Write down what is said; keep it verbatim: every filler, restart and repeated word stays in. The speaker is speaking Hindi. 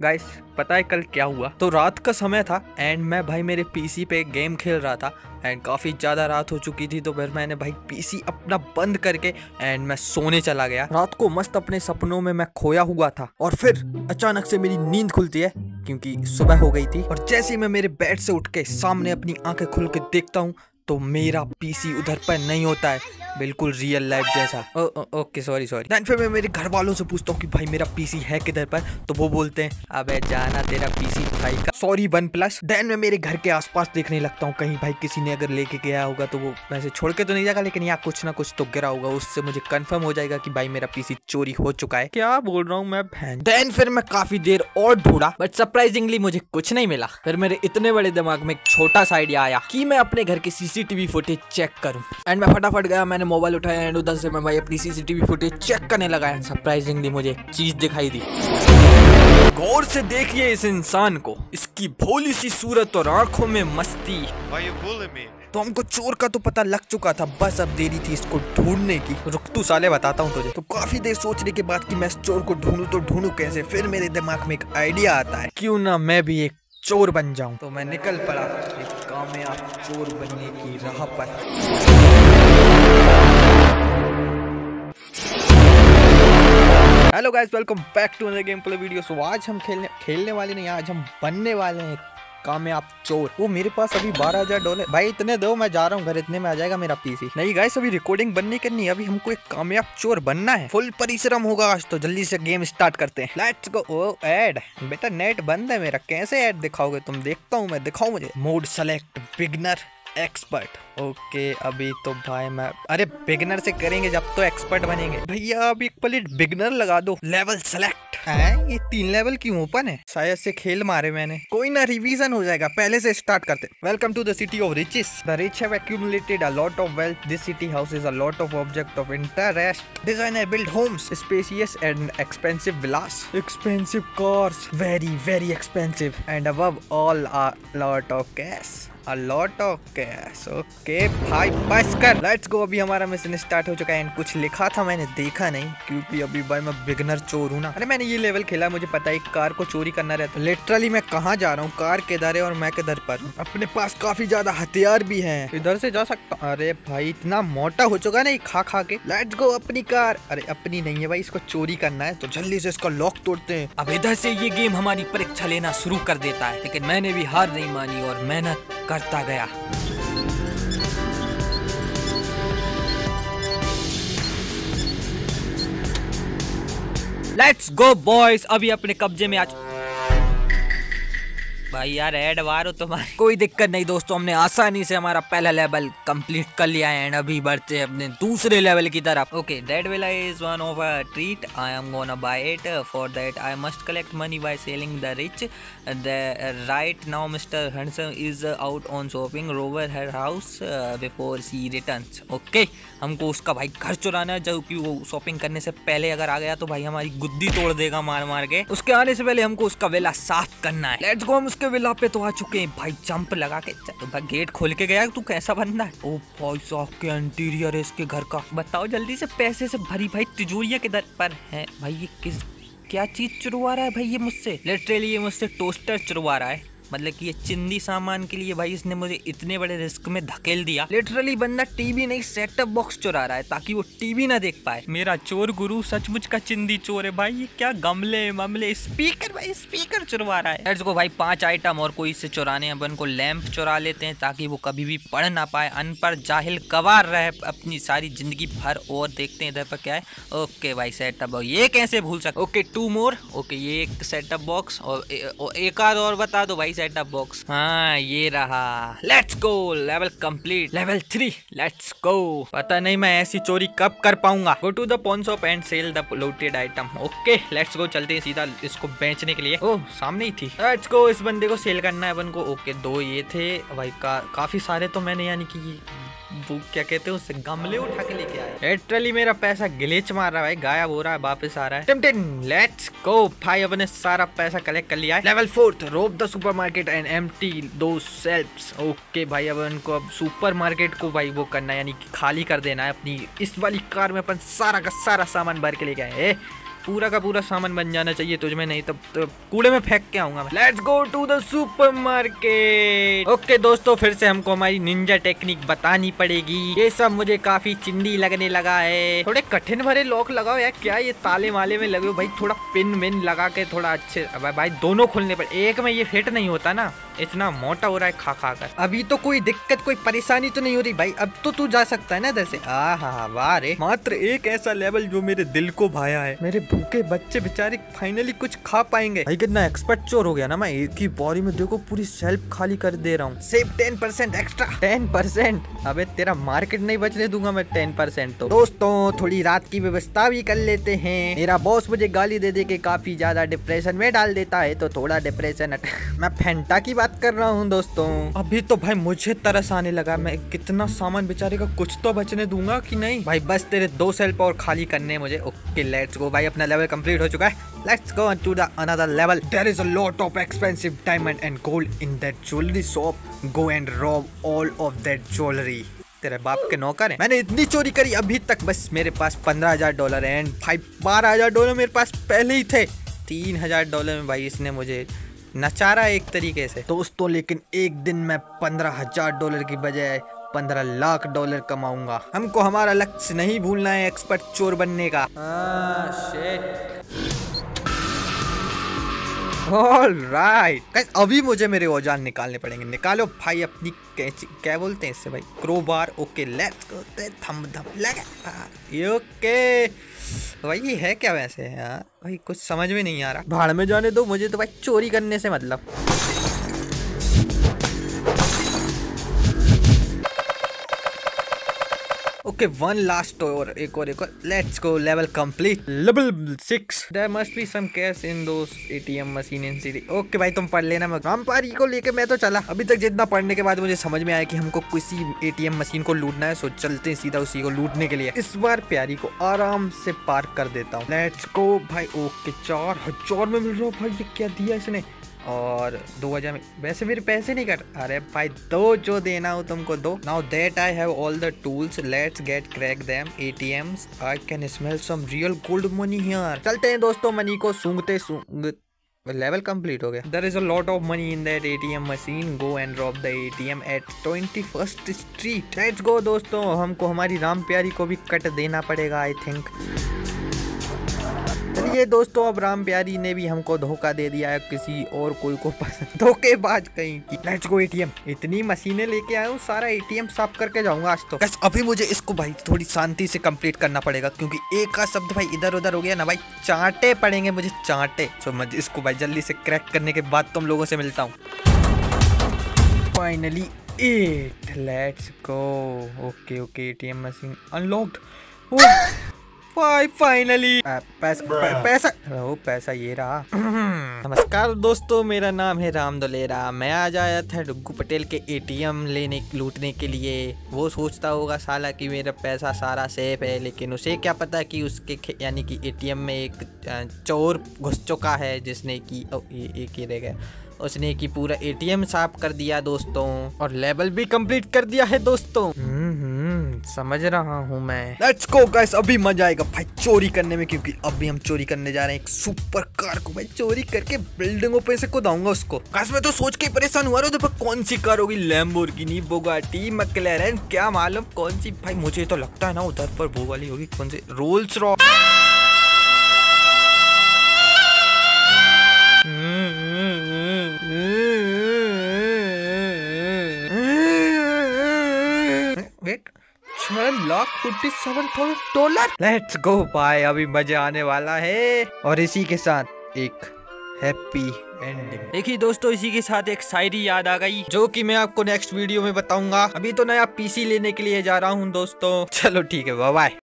गाइस पता है कल क्या हुआ? तो रात का समय था एंड मैं भाई मेरे पीसी पे गेम खेल रहा था एंड काफ़ी ज़्यादा रात हो चुकी थी। तो फिर मैंने भाई पीसी अपना बंद करके एंड मैं सोने चला गया। रात को मस्त अपने सपनों में मैं खोया हुआ था और फिर अचानक से मेरी नींद खुलती है क्योंकि सुबह हो गई थी। और जैसे ही मैं मेरे बेड से उठ के सामने अपनी आंखें खुल के देखता हूँ तो मेरा पीसी उधर पर नहीं होता है, बिल्कुल रियल लाइफ जैसा। Oh, oh, okay sorry sorry. Then फिर मैं मेरे घर वालों से पूछता हूँ कि भाई मेरा पीसी है किधर पर, तो वो बोलते हैं अबे जाना तेरा पीसी भाई का सॉरी वन प्लस। देन मैं मेरे घर के आसपास देखने लगता हूँ कहीं भाई किसी ने अगर लेके गया होगा तो वो वैसे छोड़ के तो नहीं जाएगा, लेकिन यहाँ कुछ ना कुछ तो गिरा होगा, उससे मुझे कंफर्म हो जाएगा कि भाई मेरा पीसी चोरी हो चुका है। क्या बोल रहा हूँ मैं बहन। देन फिर मैं काफी देर और ढूंढा बट सरप्राइजिंगली मुझे कुछ नहीं मिला। फिर मेरे इतने बड़े दिमाग में एक छोटा सा आइडिया आया कि मैं अपने घर की सीसीटीवी फुटेज चेक करूं। एंड मैं फटाफट गया, मैंने मोबाइल उठाया एंड उधर से मैं भाई अपनी सीसीटीवी फुटेज चेक करने लगा। एंड सरप्राइजिंगली मुझे एक चीज दिखाई दी। गौर से देखिए इस इंसान को, इसकी भोली सी सूरत और आंखों में मस्ती। तो हमको चोर का तो पता लग चुका था, बस अब देरी थी इसको ढूंढने की। रुक तू साले बताता हूँ तुझे। तो काफी देर सोचने के बाद कि मैं इस चोर को ढूंढूं तो ढूंढूं कैसे, फिर मेरे दिमाग में एक आइडिया आता है, क्यों ना मैं भी एक चोर बन जाऊं। तो मैं निकल पड़ा एक कामयाब चोर बनने की राह पर। Hello guys, welcome back to another game play video. So आज हम खेलने खेलने वाले नहीं, आज हम बनने वाले हैं कामयाब चोर। वो मेरे पास अभी बारह हजार डॉलर भाई इतने दो, मैं जा रहा हूँ घर, इतने में आ जाएगा मेरा पीसी। नहीं गाइस, अभी रिकॉर्डिंग बननी करनी है, अभी हमको एक कामयाब चोर बनना है। फुल परिश्रम होगा आज तो। जल्दी से गेम स्टार्ट करते हैं, लेट्स गो। ओ ऐड बेटा, नेट बंद है मेरा, कैसे ऐड दिखाओगे तुम? देखता हूँ मैं, दिखाओ मुझे। Mode select beginner expert. Okay अभी तो भाई मैं, अरे बिगनर से करेंगे जब तो एक्सपर्ट बनेंगे। भैया अभी एक प्लेट बिगनर लगा दो। लेवल सेलेक्ट है, ये तीन लेवल क्यों ओपन है? शायद से खेल मारे मैंने, कोई ना रिवीजन हो जाएगा। पहले से स्टार्ट करते। Welcome to the city of riches. The rich have accumulated a lot of wealth. This city houses a lot of objects of interest. Designer built homes, spacious and expensive villas, expensive cars, very very expensive, and above all a lot of cash. A lot of cash. Okay भाई बस कर, लेट्स गो। अभी हमारा मिशन स्टार्ट हो चुका है एंड कुछ लिखा था मैंने देखा नहीं क्योंकि अभी भाई मैं बिगनर चोर हूँ ना। अरे मैंने ये लेवल खेला, मुझे पता है कार को चोरी करना रहता है। लिटरली मैं कहाँ जा रहा हूँ, कार किधर है और मैं किधर पर हूँ। अपने पास काफी ज्यादा हथियार भी है, इधर से जा सकता हूँ। अरे भाई इतना मोटा हो चुका नहीं खा खा के। लेट्स गो अपनी कार। अरे अपनी नहीं है भाई, इसको चोरी करना है तो जल्दी से इसका लॉक तोड़ते हैं। अब इधर से ये गेम हमारी परीक्षा लेना शुरू कर देता है, लेकिन मैंने भी हार नहीं मानी और मेहनत करता गया। लेट्स गो बॉयज, अभी अपने कब्जे में आ भाई यार ऐड वारो तुम्हारे। कोई दिक्कत नहीं दोस्तों, हमने आसानी से हमारा पहला लेवल कंप्लीट कर लिया है एंड अभी बढ़ते हैं अपने दूसरे लेवल की तरफ। Okay that villa is one of a treat, I am gonna buy it. For that I must collect money by selling the rich. Right now mister Hansen is out on shopping, rob her house before she returns. Okay हमको उसका भाई घर चुराना है, जो कि वो शॉपिंग करने से पहले अगर आ गया तो भाई हमारी गुद्दी तोड़ देगा मार मार के। उसके आने से पहले हमको उसका विला साफ करना है। Let's go. हम उसके विला पे तो आ चुके हैं भाई, जंप लगा के। भाई गेट खोल के गया, तू कैसा बंदा है? ओ भाई साहब के इंटीरियर है इसके घर का। बताओ जल्दी से, पैसे से भरी भाई तिजोरियां किधर पर है भाई? ये किस क्या चीज चुरवा रहा है भाई ये मुझसे? लिटरली ये मुझसे टोस्टर चुरवा रहा है, मतलब कि ये चिंदी सामान के लिए भाई इसने मुझे इतने बड़े रिस्क में धकेल दिया। लिटरली बंदा टीवी नहीं सेटअप बॉक्स चुरा रहा है ताकि वो टीवी ना देख पाए। मेरा चोर गुरु सचमुच का चिंदी चोर है भाई। ये क्या गमले ममले, स्पीकर भाई स्पीकर चुरवा रहा है। लेट्स गो भाई, पांच आइटम और कोई से चुराने हैं। अपन को लैंप चुरा लेते हैं ताकि वो कभी भी पढ़ ना पाए, अनपढ़ जाहिल गवार रहे अपनी सारी जिंदगी भर। और देखते हैं इधर पर क्या है। ओके भाई सेटअप बॉक्स, ये कैसे भूल सकते? Okay to more. ओके ये एक सेटअप बॉक्स और एक आध और बता दो भाई सेटअप बॉक्स। हाँ ये रहा। Let's go, level complete, level three. Let's go. पता नहीं मैं ऐसी चोरी कब कर पाऊंगा। Go to the pawn shop and sell the looted item. Okay let's go, चलते हैं सीधा इसको बेचने के लिए। ओह सामने ही थी। लेट्स गो, इस बंदे को सेल करना है अपन को। ओके दो ये थे भाई का, काफी सारे तो मैंने यानी कि वो क्या कहते हैं उससे गमले उठा के लेके आया। लिटरली मेरा पैसा ग्लिच मार रहा है भाई, गायब हो रहा है, वापस आ रहा है। टिम टिम, लेट्स गो भाई, अपने सारा पैसा कलेक्ट कर लिया है। Level fourth, rob the supermarket and empty दो शेल्फ्स। ओके भाई अब इनको अब सुपरमार्केट को भाई वो करना है, यानी कि खाली कर देना है। अपनी इस वाली कार में अपन सारा का सारा सामान भर के लेके आए। पूरा का पूरा सामान बन जाना चाहिए तुझमें, नहीं तब तो कूड़े में फेंक के आऊंगा मैं। Let's go to the supermarket. Okay दोस्तों, फिर से हमको हमारी निंजा टेक्निक बतानी पड़ेगी। ये सब मुझे काफी चिंदी लगने लगा है। थोड़े कठिन भरे लॉक लगाओ यार, क्या ये ताले माले में लगे हो भाई, थोड़ा पिन विन लगा के थोड़ा अच्छे। भाई दोनों खोलने पर, एक में ये फिट नहीं होता ना, इतना मोटा हो रहा है खा खा कर। अभी तो कोई दिक्कत कोई परेशानी तो नहीं हो रही भाई, अब तो तू जा सकता है ना इधर से। आ हा वाह रे, मात्र एक ऐसा लेवल जो मेरे दिल को भाया है। मेरे भूखे बच्चे बेचारे फाइनली कुछ खा पाएंगे। भाई कितना एक्सपर्ट चोर हो गया ना मैं, एक ही बारी में देखो पूरी शेल्फ खाली कर दे रहा हूँ। Save ten percent extra. Ten percent? अबे तेरा मार्केट नहीं बचने दूंगा मैं टेन परसेंट तो। दोस्तों थोड़ी रात की व्यवस्था भी कर लेते हैं। मेरा बॉस मुझे गाली दे दे के काफी ज्यादा डिप्रेशन में डाल देता है, तो थोड़ा डिप्रेशन मैं फेंटा की बात कर रहा हूँ दोस्तों। अभी तो भाई मुझे तरस आने लगा, मैं कितना सामान बेचारे का कुछ तो बचने दूंगा कि नहीं। भाई बस तेरे दो सेल्फ और खाली करने मुझे। ओके लेट्स गो भाई, अपना लेवल कंप्लीट हो चुका है। Let's go to the another level. There is a lot of expensive diamond and gold in that jewellery shop. Go and rob all of that jewellery. तेरे बाप के नौकर है। मैंने इतनी चोरी करी अभी तक, बस मेरे पास पंद्रह हजार डॉलर है एंड फाइव बारह हजार डॉलर मेरे पास पहले ही थे। तीन हजार डॉलर में भाई इसने मुझे नचारा एक तरीके से दोस्तों। लेकिन एक दिन मैं पंद्रह हजार डॉलर की बजाय पंद्रह लाख डॉलर कमाऊंगा। हमको हमारा लक्ष्य नहीं भूलना है, एक्सपर्ट चोर बनने का। ऑल राइट, अभी मुझे मेरे औजार निकालने पड़ेंगे। निकालो भाई अपनी कैची, क्या बोलते हैं इससे भाई, क्रोबार। ओके लेट्स गो, थम थम लगा। ओके भाई ये है क्या वैसे यार, भाई कुछ समझ में नहीं आ रहा। भाड़ में जाने दो मुझे तो भाई, चोरी करने से मतलब। ओके वन लास्ट और एक और एक और। Let's go level complete, level six. There must be some cash in those ATM machine in city. Okay भाई तुम पढ़ लेना, मैं रामपारी को लेके मैं तो चला। अभी तक जितना पढ़ने के बाद मुझे समझ में आया कि हमको किसी एटीएम मशीन को लूटना है, सो चलते हैं सीधा उसी को लूटने के लिए। इस बार प्यारी को आराम से पार्क कर देता हूँ। लेट्स गो भाई। ओके चार हजार में मिल रहा है भाई, ये क्या दिया इसने। और दो हजार में वैसे मेरे पैसे नहीं कट। अरे भाई दो, जो देना हो तुमको दो। Now that I have all the tools, let's get crack them ATMs. I can smell some real gold money here. चलते हैं दोस्तों, मनी को सूंघते सूंघ लेवल कंप्लीट हो गया। There is a lot of money in that ATM machine. Go and rob the ATM at twenty first street. Let's go दोस्तों, हमको हमारी राम प्यारी को भी कट देना पड़ेगा आई थिंक। चलिए दोस्तों, अब राम प्यारी ने भी हमको धोखा दे दिया है, किसी और कोई को पसंद। धोखेबाज कहीं की। Let's go ATM. इतनी मशीनें लेके आया हूँ, सारा एटीएम साफ करके जाऊंगा आज तो। बस अभी मुझे इसको भाई थोड़ी शांति से कंप्लीट करना पड़ेगा, क्योंकि एक का शब्द भाई इधर उधर हो गया ना भाई, चांटे पड़ेंगे मुझे, चांटे। सो मैं इसको भाई जल्दी से क्रैक करने के बाद तुम लोगों से मिलता हूँ। Finally eight. Let's go. Okay okay ATM machine unlocked. Finally पैसा पैसा ओ पैसा ये रहा। नमस्कार दोस्तों, मेरा नाम है राम दुलेरा। मैं आज आया था डुग्गू पटेल के एटीएम लेने लूटने के लिए। वो सोचता होगा साला कि मेरा पैसा सारा सेफ है, लेकिन उसे क्या पता कि उसके यानी कि एटीएम में एक चोर घुस चुका है, जिसने कि एक ही रह गया, उसने की पूरा एटीएम साफ कर दिया दोस्तों, और लेवल भी कंप्लीट कर दिया है दोस्तों। समझ रहा हूँ मैं। लेट्स गो गाइस, अभी मजा आएगा भाई चोरी करने में, क्योंकि अभी हम चोरी करने जा रहे हैं एक सुपर कार को। भाई चोरी करके बिल्डिंगों पे से कुदाऊंगा उसको। गाइस मैं तो सोच के परेशान हुआ रहा हूँ, कौन सी कार होगी, लैम्बोर्गिनी, बुगाटी, मैक्लेरन, क्या मालूम कौन सी। भाई मुझे तो लगता है ना उधर पर वो वाली होगी, कौन सी, रोल्स रॉयस। वेट, छह lakh forty seven thousand dollar. Let's go भाई, अभी मजा आने वाला है। और इसी के साथ एक हैप्पी एंडिंग। देखिए दोस्तों, इसी के साथ एक शायरी याद आ गई, जो कि मैं आपको नेक्स्ट वीडियो में बताऊंगा। अभी तो नया पीसी लेने के लिए जा रहा हूँ दोस्तों। चलो ठीक है, बाय बाय।